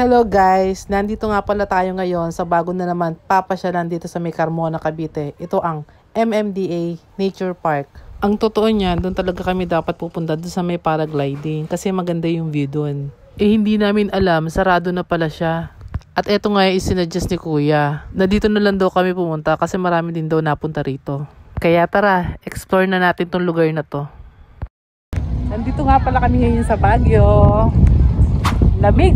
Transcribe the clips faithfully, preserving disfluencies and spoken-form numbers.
Hello guys! Nandito nga pala tayo ngayon sa bago na naman papasyalan dito sa may Carmona, Cavite. Ito ang M M D A Nature Park. Ang totoo niyan, doon talaga kami dapat pupunta doon sa may paragliding kasi maganda yung view doon. Eh hindi namin alam, sarado na pala siya. At eto nga yung isinuggest ni Kuya na dito na lang daw kami pumunta kasi marami din daw napunta rito. Kaya tara, explore na natin tong lugar na to. Nandito nga pala kami ngayon sa Baguio. Lamig!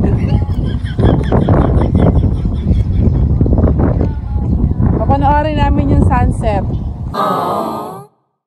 Papanoorin namin yung sunset. Aww.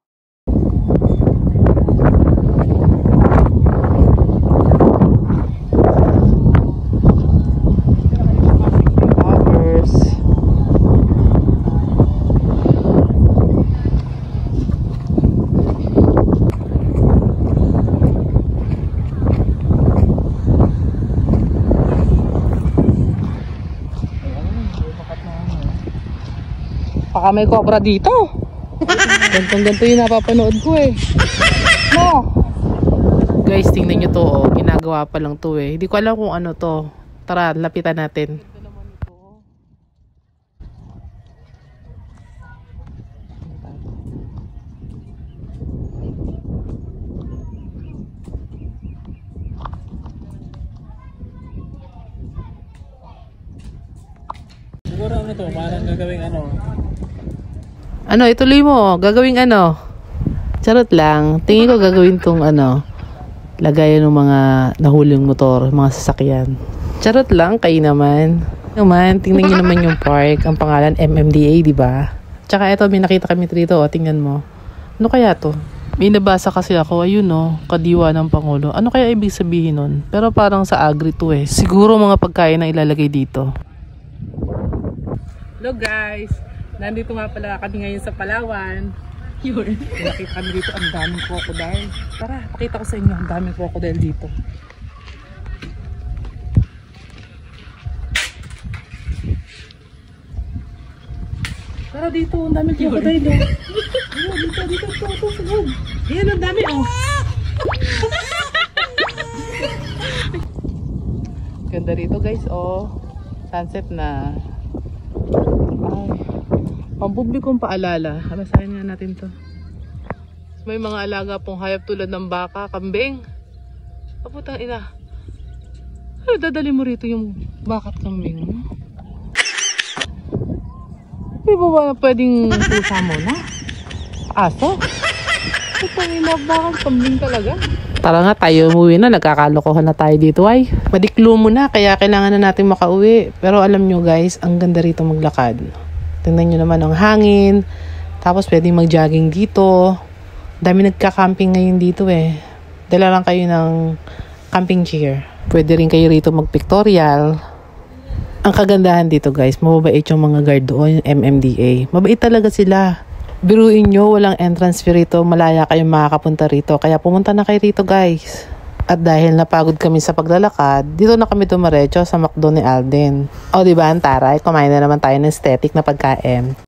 Baka may cobra dito. Gantong-ganto yung napapanood ko eh. No. Guys, tingnan nyo to oh. Ginagawa pa lang to eh. Hindi ko alam kung ano to. Tara, lapitan natin. Siguro ano to, parang gagawing ano. Ano, ituloy mo. Gagawing ano? Charot lang. Tingin ko gagawin tong ano, lagayan ng mga nahuling motor, mga sasakyan. Charot lang, kayo naman. Naman, tingnan nyo naman yung park. Ang pangalan M M D A, di ba? Tsaka ito, may nakita kami dito. O, tingnan mo. Ano kaya to? May nabasa kasi ako, ayun no, kadiwa ng Pangulo. Ano kaya ibig sabihin nun? Pero parang sa agri to eh. Siguro mga pagkain na ilalagay dito. Hello guys! Nandito nga pala kami ngayon sa Palawan. Yun. Nakita kami dito ang daming crocodile. Tara, pakita ko sa inyo ang daming crocodile dito. Tara dito, ang daming crocodile. Ayun, dito, dito, dito, dito, sa loob. Ayan, ang dami oh. Ganda rito guys oh. Sunset na. Ay, pampublikong paalala. Basahin nga natin to. May mga alaga pong hayop tulad ng baka, kambing. Kaputang ina. Ano dadali mo rito yung baka at kambing mo? Di ba ba pwedeng pusa mo na? Aso? Kaputang ina, baka kambing talaga. Tara nga tayo umuwi na, nagkakalokohan na tayo dito ay. Madiklo mo na, kaya kailangan na natin makauwi. Pero alam nyo guys, ang ganda rito maglakad. Tingnan nyo naman ang hangin. Tapos pwedeng mag-jogging dito. Dami nagka-camping ngayon dito eh. Dala lang kayo ng camping chair. Pwede rin kayo rito mag-pictorial. Ang kagandahan dito guys, mababait yung mga guard doon, yung M M D A. Mabait talaga sila. Biruin nyo, walang entrance fee rito. Malaya kayong makakapunta rito. Kaya pumunta na kayo rito guys. At dahil napagod kami sa paglalakad, dito na kami dumiretso sa McDo ni Alden. O diba ang taray, kumain na naman tayo ng aesthetic na pagkain.